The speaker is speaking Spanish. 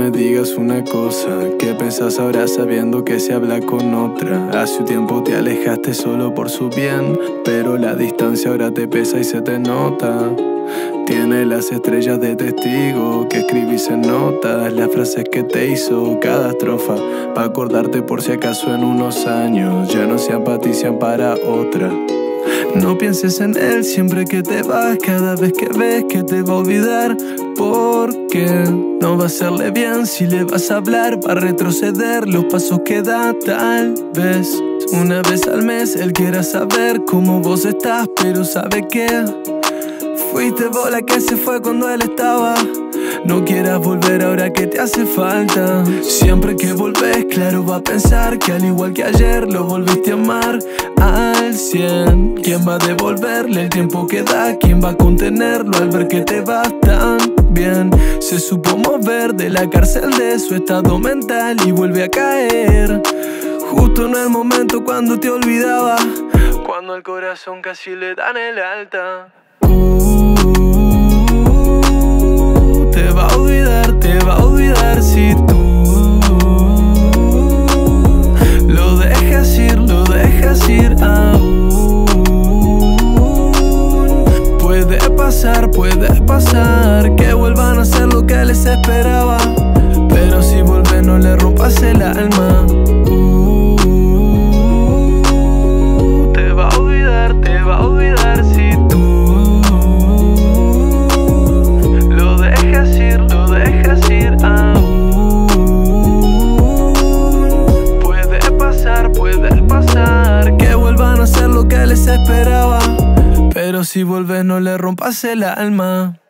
me digas una cosa, ¿qué pensás ahora sabiendo que se habla con otra? Hace un tiempo te alejaste solo por su bien, pero la distancia ahora te pesa y se te nota. Tiene las estrellas de testigo que escribís en notas, las frases que te hizo cada estrofa, pa' acordarte por si acaso en unos años ya no se empatizan para otra. No pienses en él siempre que te vas, cada vez que ves que te va a olvidar, porque no va a hacerle bien si le vas a hablar, va a retroceder los pasos que da. Tal vez una vez al mes él quiera saber cómo vos estás, pero sabe que fuiste vos la que se fue cuando él estaba. No quieras volver ahora que te hace falta. Siempre que volvés, claro, va a pensar que al igual que ayer lo volviste a amar al 100. ¿Quién va a devolverle el tiempo que da? ¿Quién va a contenerlo al ver que te vas tan bien? Se supo mover de la cárcel de su estado mental y vuelve a caer justo en el momento cuando te olvidaba, cuando al corazón casi le dan el alta. Te va a olvidar si tú lo dejas ir aún. Puede pasar que vuelvan a hacer lo que les esperaba, pero si vuelve no le rompas el alma. Te va a olvidar si tú lo dejas ir aún. Puede pasar que vuelvan a hacer lo que les esperaba, pero si vuelves no le rompas el alma.